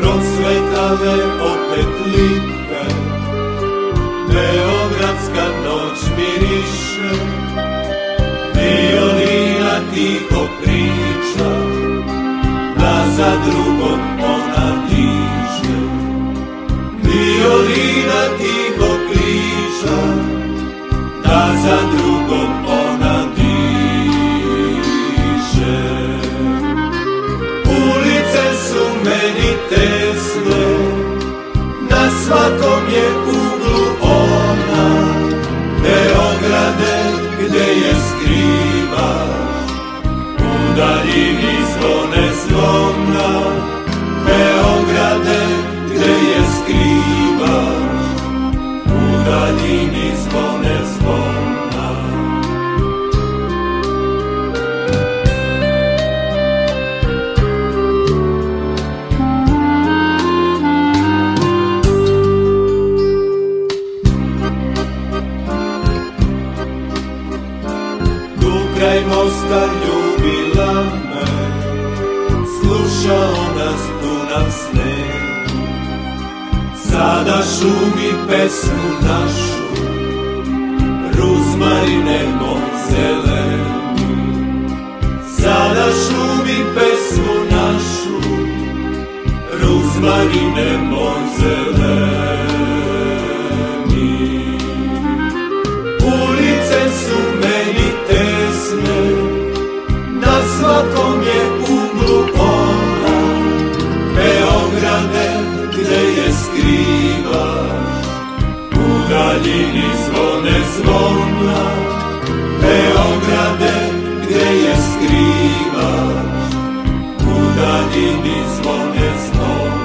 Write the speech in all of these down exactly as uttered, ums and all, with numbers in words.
Procvetale opet lipe, beogradska noć miriše, violina tiho priča, da za drugom ona diše. Violina tiho priča, da za drugom ona diše. Ulice su meni tesne, na svakom je uglu ona. Beograde, gde je skrivaš, u daljini zvone zvona. Beograde, gde je skrivaš, u daljini zvone zvona. Kraj mosta ljubila me, slušao nas Dunav sneg. Sada šumi pesmu našu, ruzmarine moj zeleni. Sada šumi pesmu našu, ruzmarine moj zeleni. Ulice su meni tesne, na svakom je uglu ona. Beograde, gde je skrivaš, u daljini zvone zvona. Beograde, gde je skrivaš, u daljini zvone zvona.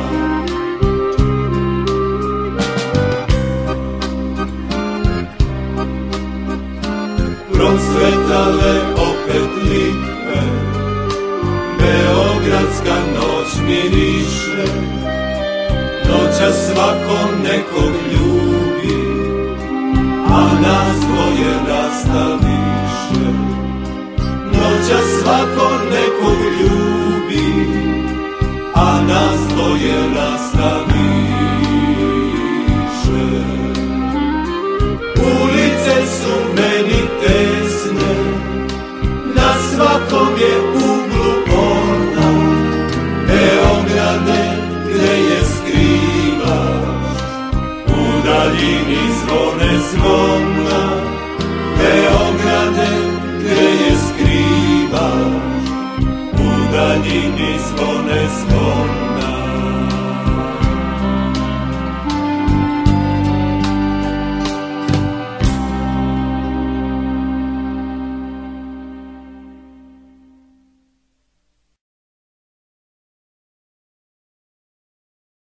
Procvetale opet lipe, beogradska noć miriše. Noća svako nekog ljubi, a nas dvoje rastaviše. Noća svako nekog ljubi, a nas dvoje rastaviše. Ulice su meni tesne, na svakom je uglu ona. Beograde, gde je skrivaš, u daljini zvone zvona. Beograde, gde je skrivaš, u daljini zvone zvona.